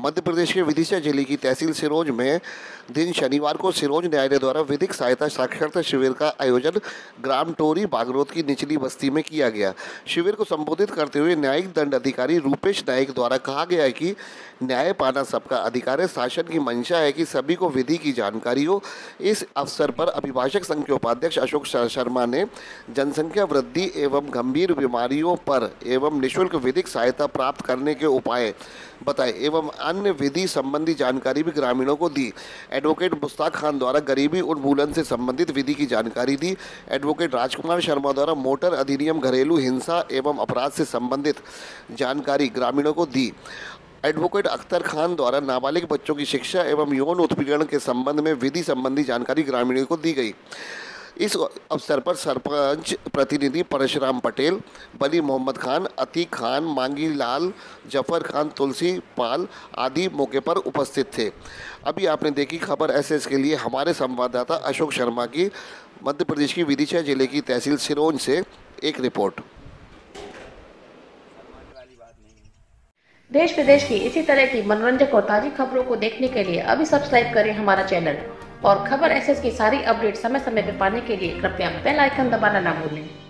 मध्य प्रदेश के विदिशा जिले की तहसील सिरोंज में दिन शनिवार को सिरोंज न्यायालय द्वारा विधिक सहायता साक्षरता शिविर का आयोजन ग्राम टोरी बागरोत की निचली बस्ती में किया गया। शिविर को संबोधित करते हुए न्यायिक दंड अधिकारी रूपेश नाइक द्वारा कहा गया है कि न्याय पाना सबका अधिकार है। शासन की मंशा है कि सभी को विधि की जानकारी हो। इस अवसर पर अभिभाषक संघ के उपाध्यक्ष अशोक शर्मा ने जनसंख्या वृद्धि एवं गंभीर बीमारियों पर एवं निःशुल्क विधिक सहायता प्राप्त करने के उपाय बताए एवं अन्य विधि संबंधी जानकारी भी ग्रामीणों को दी। एडवोकेट मुश्ताक खान द्वारा गरीबी उन्मूलन से संबंधित विधि की जानकारी दी। एडवोकेट राजकुमार शर्मा द्वारा मोटर अधिनियम, घरेलू हिंसा एवं अपराध से संबंधित जानकारी ग्रामीणों को दी। एडवोकेट अख्तर खान द्वारा नाबालिग बच्चों की शिक्षा एवं यौन उत्पीड़न के संबंध में विधि संबंधी जानकारी ग्रामीणों को दी गई। इस अवसर पर सरपंच प्रतिनिधि परशुराम पटेल, बली मोहम्मद खान, अतीक खान, मांगी लाल, जफर खान, तुलसी पाल आदि मौके पर उपस्थित थे। अभी आपने देखी खबर एसएस के लिए हमारे संवाददाता अशोक शर्मा की मध्य प्रदेश की विदिशा जिले की तहसील सिरोंज से एक रिपोर्ट। देश विदेश की इसी तरह की मनोरंजक और ताज़ी खबरों को देखने के लिए अभी सब्सक्राइब करें हमारा चैनल और खबर एसएस की सारी अपडेट समय समय पर पाने के लिए कृपया बेल आइकन दबाना ना भूलें।